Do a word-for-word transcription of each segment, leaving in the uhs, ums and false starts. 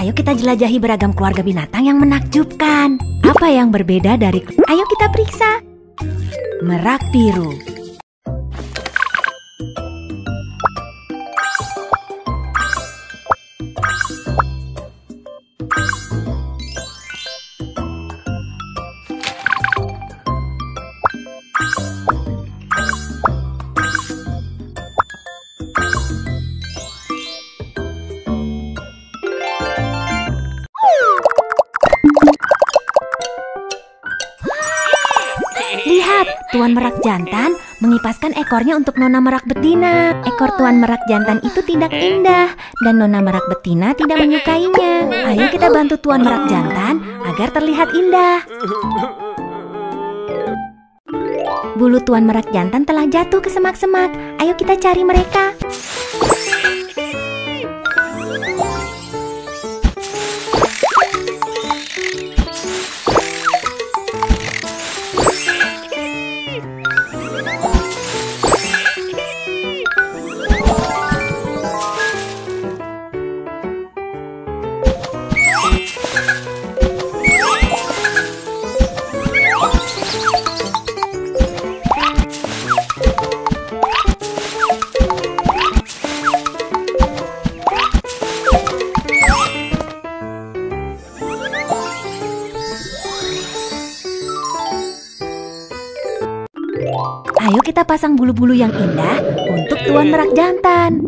Ayo kita jelajahi beragam keluarga binatang yang menakjubkan. Apa yang berbeda dari... Ayo kita periksa. Merak biru. Lihat, Tuan Merak Jantan mengipaskan ekornya untuk Nona Merak Betina. Ekor Tuan Merak Jantan itu tidak indah dan Nona Merak Betina tidak menyukainya. Ayo kita bantu Tuan Merak Jantan agar terlihat indah. Bulu Tuan Merak Jantan telah jatuh ke semak-semak. Ayo kita cari mereka. Ayo kita pasang bulu-bulu yang indah untuk Tuan Merak Jantan.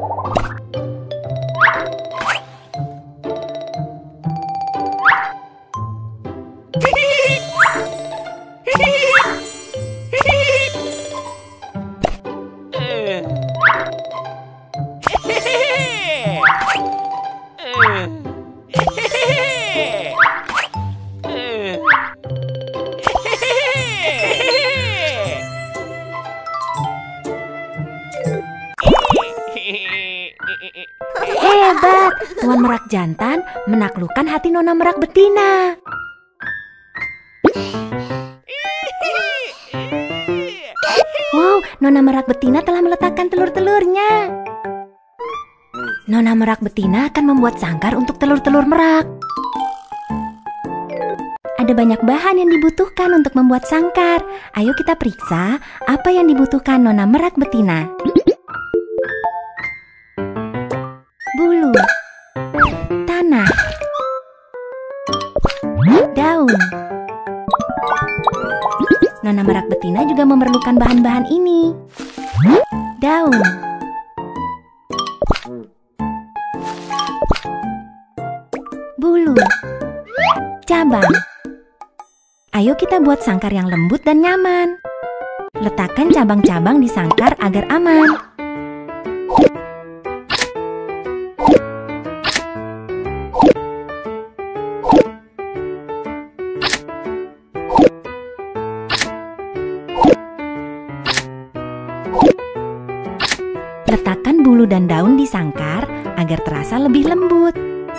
Hebat, Tuan Merak Jantan menaklukkan hati Nona Merak Betina. Wow, Nona Merak Betina telah meletakkan telur-telurnya. Nona Merak Betina akan membuat sangkar untuk telur-telur merak. Ada banyak bahan yang dibutuhkan untuk membuat sangkar. Ayo kita periksa apa yang dibutuhkan Nona Merak Betina. Bulu, tanah, daun. Nona Merak Betina juga memerlukan bahan-bahan ini. Daun, bulu, cabang. Ayo kita buat sangkar yang lembut dan nyaman. Letakkan cabang-cabang di sangkar agar aman. Letakkan bulu dan daun di sangkar agar terasa lebih lembut.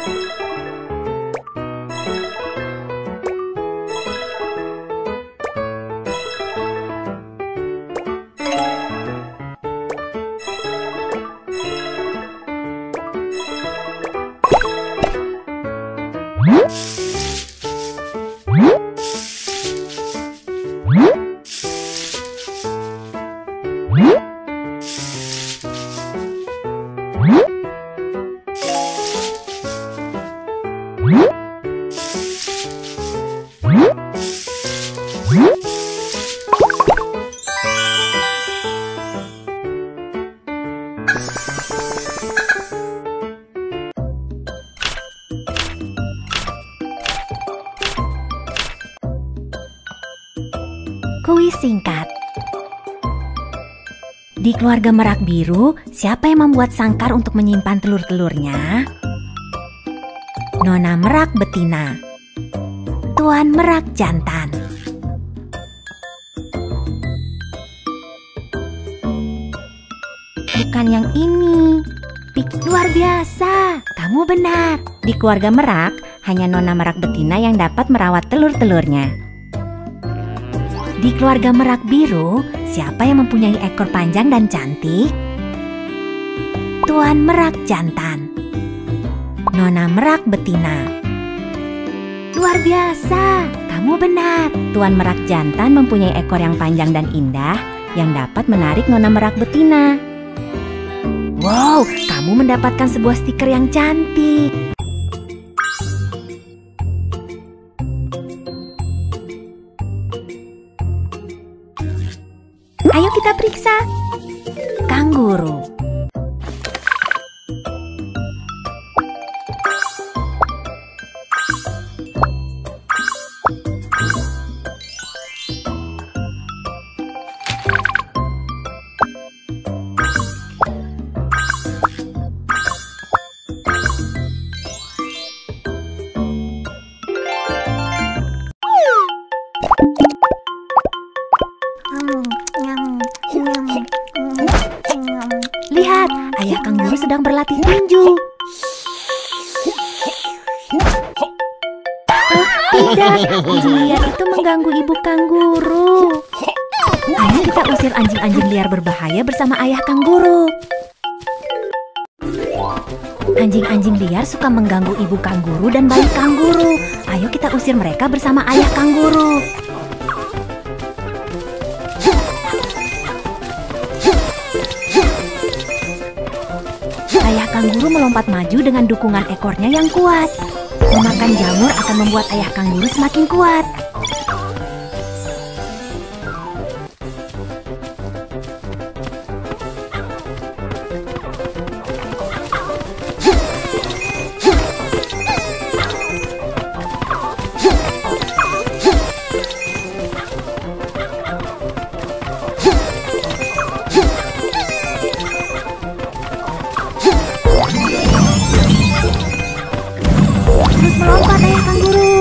Kuis singkat. Di keluarga Merak Biru, siapa yang membuat sangkar untuk menyimpan telur-telurnya? Nona Merak Betina. Tuan Merak Jantan. Bukan yang ini. Pik, luar biasa. Kamu benar. Di keluarga Merak, hanya Nona Merak Betina yang dapat merawat telur-telurnya. Di keluarga Merak Biru, siapa yang mempunyai ekor panjang dan cantik? Tuan Merak Jantan. Nona merak betina. Luar biasa, kamu benar. Tuan merak jantan mempunyai ekor yang panjang dan indah yang dapat menarik nona merak betina. Wow, kamu mendapatkan sebuah stiker yang cantik. Ayo kita periksa. Kanguru. Lihat, ayah kanguru sedang berlatih tinju. Oh, tidak, anjing liar itu mengganggu ibu kanguru. Ayo kita usir anjing-anjing liar berbahaya bersama ayah kanguru. Anjing-anjing liar suka mengganggu ibu kanguru dan bayi kanguru. Ayo kita usir mereka bersama ayah kanguru. Ayah kanguru melompat maju dengan dukungan ekornya yang kuat. Memakan jamur akan membuat ayah kanguru semakin kuat. Melompat ayah kanguru.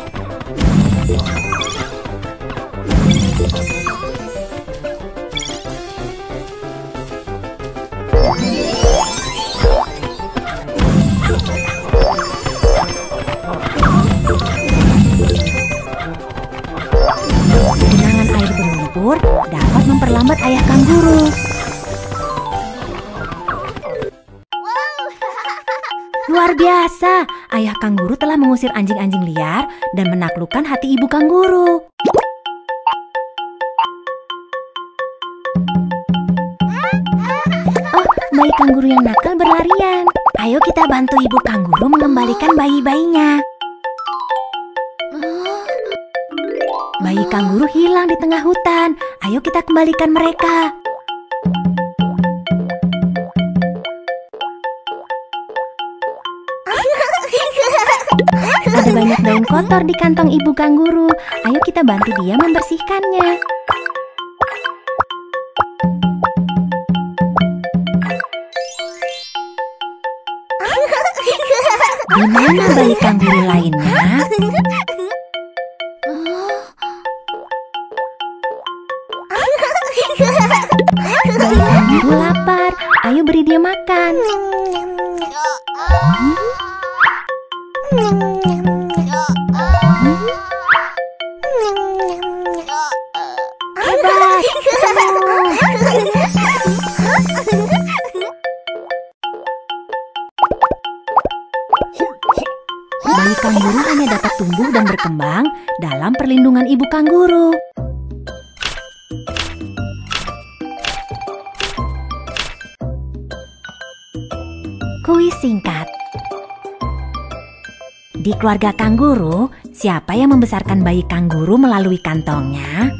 Genangan air berlumpur dapat memperlambat ayah kanguru. Luar biasa, ayah kanguru telah mengusir anjing-anjing liar dan menaklukkan hati ibu kanguru. Oh, bayi kanguru yang nakal berlarian. Ayo kita bantu ibu kanguru mengembalikan bayi-bayinya. Bayi kanguru hilang di tengah hutan. Ayo kita kembalikan mereka. Ada banyak daun kotor di kantong ibu kanguru. Ayo kita bantu dia membersihkannya. Di mana bayi kanguru lainnya? Bayi kanguru lapar. Ayo beri dia makan. Hebat, ketemu. Bayi kanguru hanya dapat tumbuh dan berkembang dalam perlindungan ibu kanguru. Kuis singkat. Di keluarga kanguru, siapa yang membesarkan bayi kanguru melalui kantongnya?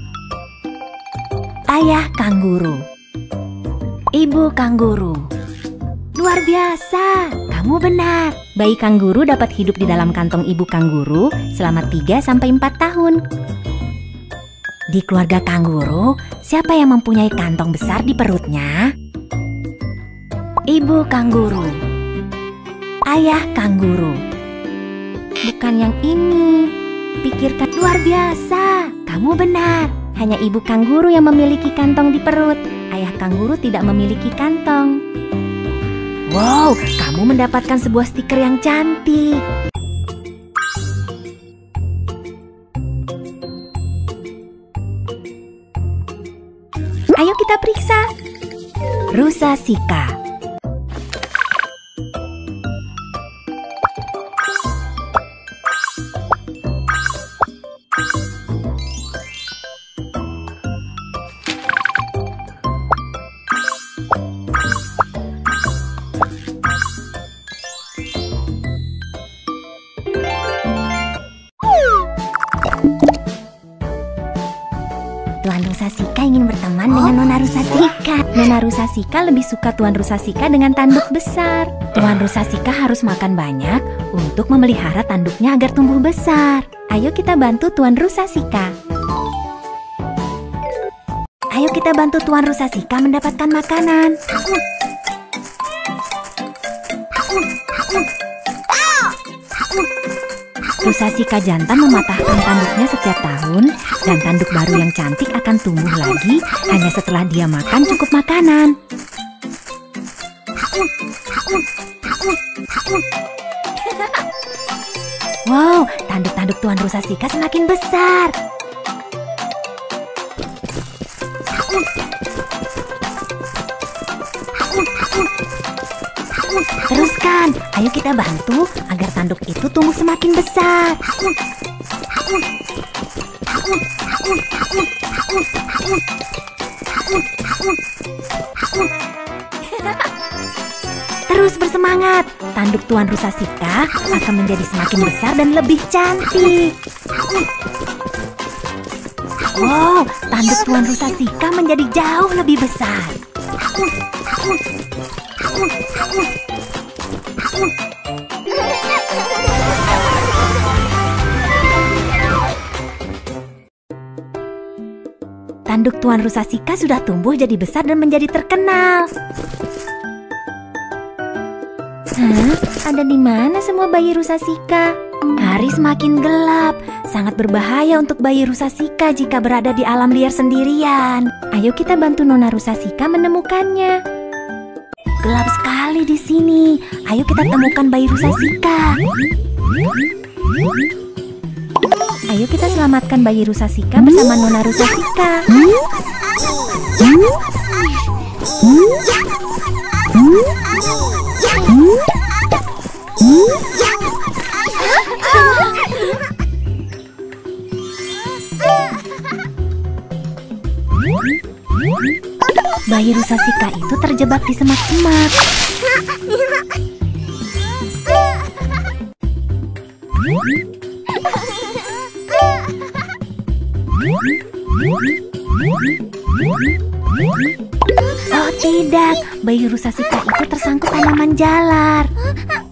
Ayah kanguru. Ibu kanguru. Luar biasa, kamu benar. Bayi kanguru dapat hidup di dalam kantong ibu kanguru selama tiga sampai empat tahun. Di keluarga kanguru, siapa yang mempunyai kantong besar di perutnya? Ibu kanguru. Ayah kanguru. Bukan yang ini. Pikirkan, luar biasa. Kamu benar. Hanya ibu kanguru yang memiliki kantong di perut. Ayah kanguru tidak memiliki kantong. Wow, kamu mendapatkan sebuah stiker yang cantik. Ayo kita periksa. Rusa Sika. Nona Rusa Sika lebih suka Tuan Rusa Sika dengan tanduk besar. Tuan Rusa Sika harus makan banyak untuk memelihara tanduknya agar tumbuh besar. Ayo kita bantu Tuan Rusa Sika. Ayo kita bantu Tuan Rusa Sika mendapatkan makanan. Rusa Sika jantan mematahkan tanduknya setiap tahun, dan tanduk baru yang cantik akan tumbuh lagi hanya setelah dia makan cukup makanan. Wow, tanduk-tanduk Tuan Rusa Sika semakin besar. Teruskan, ayo kita bantu agar tanduk itu tumbuh semakin besar. Terus bersemangat, tanduk Tuan Rusa Sika akan menjadi semakin besar dan lebih cantik. Wow, tanduk Tuan Rusa Sika menjadi jauh lebih besar. Tanduk Tuan Rusa Sika sudah tumbuh jadi besar dan menjadi terkenal. Hah? Ada di mana semua bayi Rusa Sika? Hari semakin gelap. Sangat berbahaya untuk bayi Rusa Sika jika berada di alam liar sendirian. Ayo kita bantu Nona Rusa Sika menemukannya. Gelap sekali di sini. Ayo kita temukan bayi Rusa Sika. Ayo kita selamatkan bayi Rusa Sika bersama Nona Rusa Sika. Bayi Rusa Sika itu terjebak di semak-semak. Oh tidak, bayi Rusa Sika itu tersangkut tanaman jalar.